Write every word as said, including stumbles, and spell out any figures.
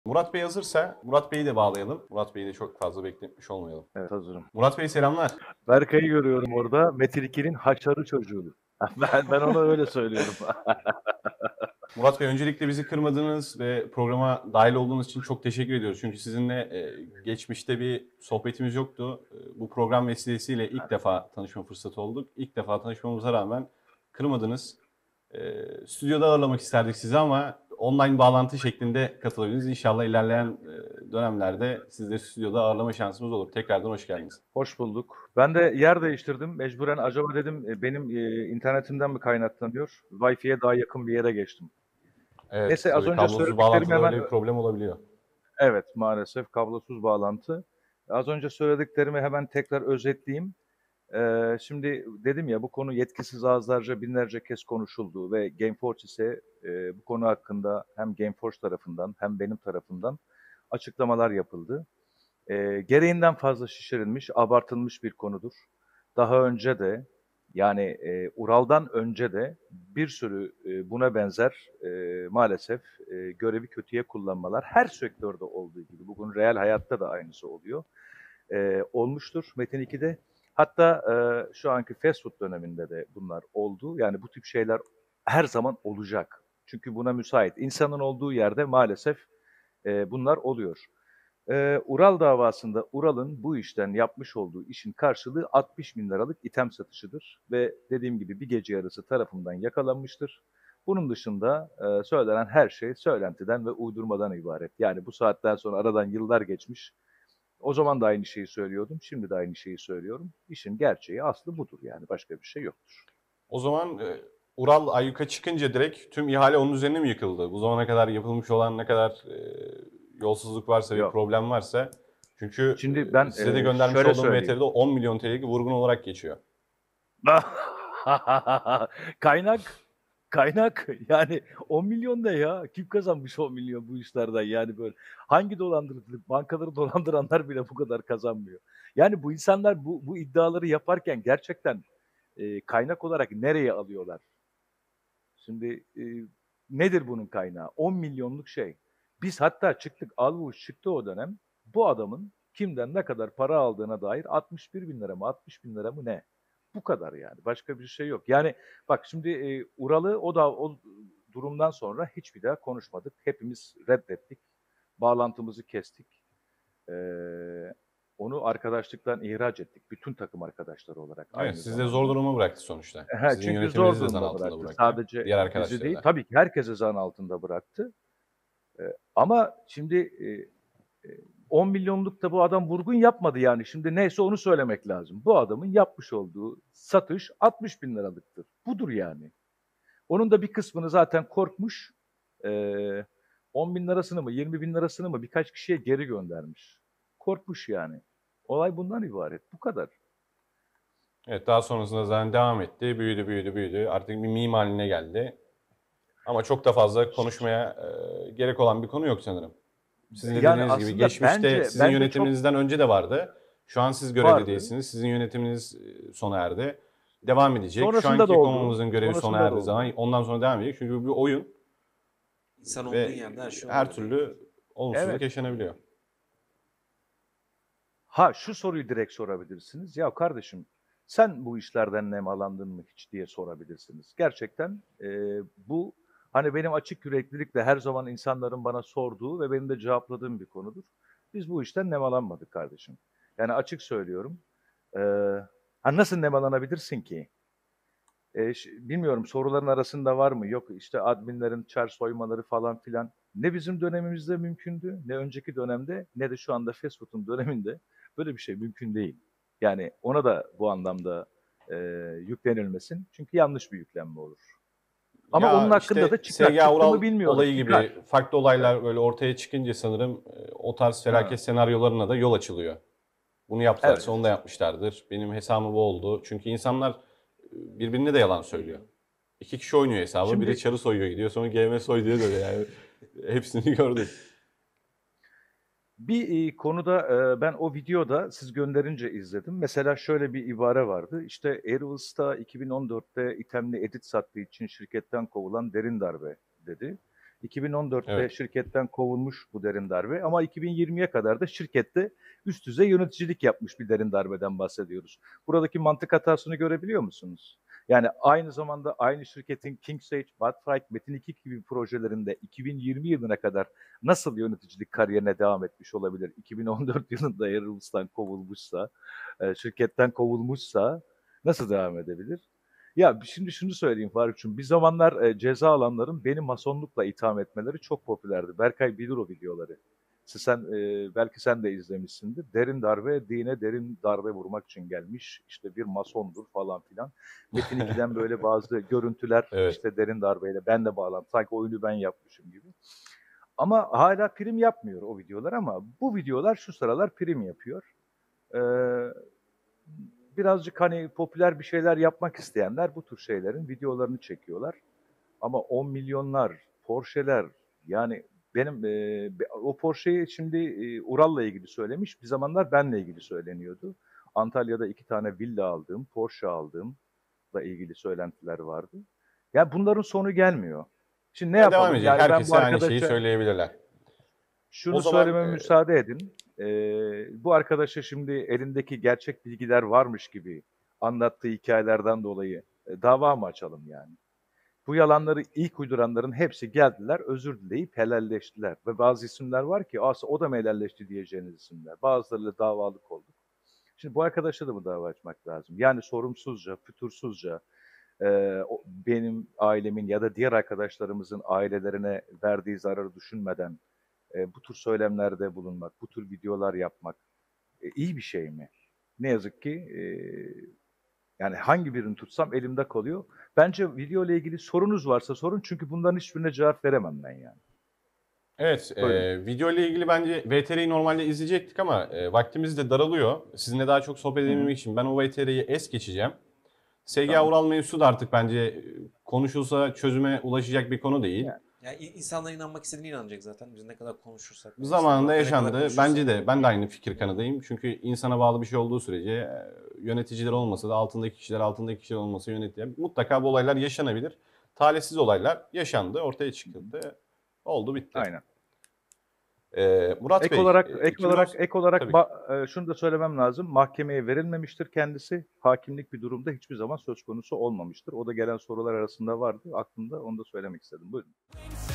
Murat Bey hazırsa Murat Bey'i de bağlayalım. Murat Bey'i de çok fazla bekletmiş olmayalım. Evet, hazırım. Murat Bey selamlar. Berkay'ı görüyorum orada. Metin ikinin haşarı çocuğu. Ben ben ona öyle söylüyorum. Murat Bey öncelikle bizi kırmadığınız ve programa dahil olduğunuz için çok teşekkür ediyoruz. Çünkü sizinle e, geçmişte bir sohbetimiz yoktu. E, bu program vesilesiyle ilk defa tanışma fırsatı olduk. İlk defa tanışmamıza rağmen kırmadınız. E, stüdyoda ağırlamak isterdik sizi ama online bağlantı şeklinde katılabiliriz. İnşallah ilerleyen e, dönemlerde sizi de stüdyoda ağırlama şansımız olur. Tekrardan hoş geldiniz. Hoş bulduk. Ben de yer değiştirdim. Mecburen acaba dedim e, benim e, internetimden mi kaynaklanıyor? Wi-Fi'ye daha yakın bir yere geçtim. Evet, Neyse az tabii önce kablosuz söylediklerimi bağlantıda hemen öyle bir problem olabiliyor. evet maalesef kablosuz bağlantı. Az önce söylediklerimi hemen tekrar özetleyeyim. Ee, şimdi dedim ya bu konu yetkisiz ağızlarca binlerce kez konuşuldu ve Gameforge ise e, bu konu hakkında hem Gameforge tarafından hem benim tarafından açıklamalar yapıldı. E, gereğinden fazla şişirilmiş, abartılmış bir konudur. Daha önce de yani e, Ural'dan önce de bir sürü e, buna benzer e, maalesef e, görevi kötüye kullanmalar her sektörde olduğu gibi bugün real hayatta da aynısı oluyor. E, olmuştur Metin ikide. Hatta e, şu anki fast food döneminde de bunlar oldu. Yani bu tip şeyler her zaman olacak. Çünkü buna müsait. İnsanın olduğu yerde maalesef e, bunlar oluyor. Ee, Ural davasında Ural'ın bu işten yapmış olduğu işin karşılığı altmış bin liralık item satışıdır ve dediğim gibi bir gece yarısı tarafından yakalanmıştır. Bunun dışında e, söylenen her şey söylentiden ve uydurmadan ibaret. Yani bu saatten sonra aradan yıllar geçmiş. O zaman da aynı şeyi söylüyordum, şimdi de aynı şeyi söylüyorum. İşin gerçeği aslı budur yani başka bir şey yoktur. O zaman e, Ural ayyuka çıkınca direkt tüm ihale onun üzerine mi yıkıldı? Bu zamana kadar yapılmış olan ne kadar e, yolsuzluk varsa, bir Yok. problem varsa. Çünkü Şimdi e, ben size de e, göndermiş şöyle olduğum söyleyeyim. V T R'de on milyon T L'lik vurgun olarak geçiyor. Kaynak, kaynak yani on milyon ne ya? Kim kazanmış on milyon bu işlerden yani böyle? Hangi dolandırıcılık? Bankaları dolandıranlar bile bu kadar kazanmıyor. Yani bu insanlar bu bu iddiaları yaparken gerçekten e, kaynak olarak nereye alıyorlar? Şimdi e, nedir bunun kaynağı? on milyonluk şey. Biz hatta çıktık, Alvuş çıktı o dönem. Bu adamın kimden ne kadar para aldığına dair altmış bir bin lira mı, altmış bin lira mı ne? Bu kadar yani. Başka bir şey yok. Yani bak şimdi e, Ural'ı o da o durumdan sonra hiçbir daha konuşmadık. Hepimiz reddettik. Bağlantımızı kestik. Ee, onu arkadaşlıktan ihraç ettik. Bütün takım arkadaşları olarak Evet, aynı sizi de zor zamanda. duruma bıraktı sonuçta. He, Sizin çünkü zor yönetiminizi de zan durumda altında bıraktı. bıraktı. Sadece Diğer bizi arkadaşları değil, da. tabii ki herkesi zan altında bıraktı. Eee, ama şimdi, eee, eee, on milyonluk da bu adam vurgun yapmadı yani. Şimdi neyse onu söylemek lazım. Bu adamın yapmış olduğu satış altmış bin liralıktır. Budur yani. Onun da bir kısmını zaten korkmuş, eee, on bin lirasını mı, yirmi bin lirasını mı birkaç kişiye geri göndermiş. Korkmuş yani. Olay bundan ibaret. Bu kadar. Evet, daha sonrasında zaten devam etti. Büyüdü, büyüdü, büyüdü. Artık bir meme haline geldi. Ama çok da fazla konuşmaya e, gerek olan bir konu yok sanırım. Sizin de Yani dediğiniz gibi aslında geçmişte bence sizin bence çok yönetiminizden önce de vardı. Şu an siz görevli vardı. değilsiniz. Sizin yönetiminiz e, sona erdi. Devam edecek. Şu Sonrasında da anki oldu. konumumuzun görevi sona Sonrasında da erdiği oldu. zaman ondan sonra devam edecek. Çünkü bu bir oyun İnsan olduğun ve yerde her şey her olabilir. türlü olumsuzluk Evet. yaşanabiliyor. Ha şu soruyu direkt sorabilirsiniz. Ya kardeşim sen bu işlerden nemalandın mı hiç diye sorabilirsiniz. Gerçekten eee, bu hani benim açık yüreklilikle her zaman insanların bana sorduğu ve benim de cevapladığım bir konudur. Biz bu işten nemalanmadık kardeşim. Yani açık söylüyorum. Eee ha nasıl nemalanabilirsin ki? Eee, ş bilmiyorum soruların arasında var mı? Yok işte adminlerin çar soymaları falan filan. Ne bizim dönemimizde mümkündü, ne önceki dönemde, ne de şu anda fast food'un döneminde böyle bir şey mümkün değil. Yani ona da bu anlamda eee, yüklenilmesin. Çünkü yanlış bir yüklenme olur. Ama onun Ya hakkında işte da çıkar. S G A Çıktı mı Ural bilmiyorum. olayı Çıkar. gibi farklı Çıkar. olaylar böyle ortaya çıkınca sanırım e, o tarz Ha, felaket senaryolarına da yol açılıyor. Bunu yaptılarsa onu da evet. yapmışlardır. Benim hesabım bu oldu. Çünkü insanlar e, birbirine de yalan söylüyor. İki kişi oynuyor hesabı. Biri Şimdi çarı soyuyor gidiyor. Sonra G M soy diye dönüyor. Yani hepsini gördük. bir e, konuda e, ben o videoda siz gönderince izledim. Mesela şöyle bir ibare vardı. İşte Airwells'ta iki bin on dörtte itemli edit sattığı için şirketten kovulan derin darbe dedi. iki bin on dörtte Evet. şirketten kovulmuş bu derin darbe ama iki bin yirmiye kadar da şirkette üst düzey yöneticilik yapmış bir derin darbeden bahsediyoruz. Buradaki mantık hatasını görebiliyor musunuz? Yani aynı zamanda aynı şirketin KingSage, Botfrike, Metin iki gibi projelerinde iki bin yirmi yılına kadar nasıl yöneticilik kariyerine devam etmiş olabilir? iki bin on dört yılında Airuls'tan kovulmuşsa, e, şirketten kovulmuşsa nasıl devam edebilir? Ya şimdi şunu söyleyeyim Faruk'cum, bir zamanlar e, ceza alanların beni masonlukla itham etmeleri çok popülerdi. Berkay bilir o videoları. Sen, e, belki sen de izlemişsindir. Derin darbe, dine derin darbe vurmak için gelmiş. İşte bir masondur falan filan. Metin ikiden böyle bazı görüntüler Evet. işte derin darbeyle ben de bağlantı. Sanki oyunu ben yapmışım gibi. Ama hala prim yapmıyor o videolar ama bu videolar şu sıralar prim yapıyor. Ee, birazcık hani popüler bir şeyler yapmak isteyenler bu tür şeylerin videolarını çekiyorlar. Ama on milyonlar, Porsche'ler yani benim e, o Porsche'yi şimdi e, Ural'la ilgili söylemiş. Bir zamanlar benle ilgili söyleniyordu. Antalya'da iki tane villa aldığım, Porsche aldığımla ilgili söylentiler vardı. Ya bunların sonu gelmiyor. Şimdi ne Ve devam yapalım? edecek. Yani ben bu Herkese aynı şeyi arkadaşa söyleyebilirler. O şunu zaman söylememe e, müsaade edin. Ee, bu arkadaşa şimdi elindeki gerçek bilgiler varmış gibi anlattığı hikayelerden dolayı e, dava mı açalım yani? Bu yalanları ilk uyduranların hepsi geldiler, özür dileyip helalleştiler. Ve bazı isimler var ki aslında o da mı helalleşti diyeceğiniz isimler. Bazılarıyla davalık olduk. Şimdi bu arkadaşa da mı dava açmak lazım? Yani sorumsuzca, fütursuzca e, o- benim ailemin ya da diğer arkadaşlarımızın ailelerine verdiği zararı düşünmeden e, bu tür söylemlerde bulunmak, bu tür videolar yapmak e, iyi bir şey mi? Ne yazık ki e, yani hangi birini tutsam elimde kalıyor. Bence video ile ilgili sorunuz varsa sorun çünkü bunların hiçbirine cevap veremem ben yani. evet, Buyurun. e, video ile ilgili bence V T R'yi normalde izleyecektik ama e, vaktimiz de daralıyor. Sizinle daha çok sohbet Hı hı. edebilmek için ben o V T R'yi es geçeceğim. S G A Tamam. Ural mevzusu da artık bence e, konuşulsa çözüme ulaşacak bir konu değil. Yani. Ya in- insanlar inanmak istediğine inanacak zaten. Biz ne kadar konuşursak. Zamanında İnsanlar ne kadar yaşandı. konuşursa. Bence de. Ben de aynı fikir kanadıyım. Çünkü insana bağlı bir şey olduğu sürece e, yöneticiler olmasa da altındaki kişiler, altındaki kişiler olmasa yönetiyor. Mutlaka bu olaylar yaşanabilir. Talihsiz olaylar yaşandı, ortaya çıkıldı. Oldu, bitti. Aynen. Ee, Murat Ek Bey, olarak e, ek olarak iki bin on ek olarak tabii ki. ba- e, şunu da söylemem lazım. Mahkemeye verilmemiştir kendisi. Hakimlik bir durumda hiçbir zaman söz konusu olmamıştır. O da gelen sorular arasında vardı. Aklımda onu da söylemek istedim. Buyurun.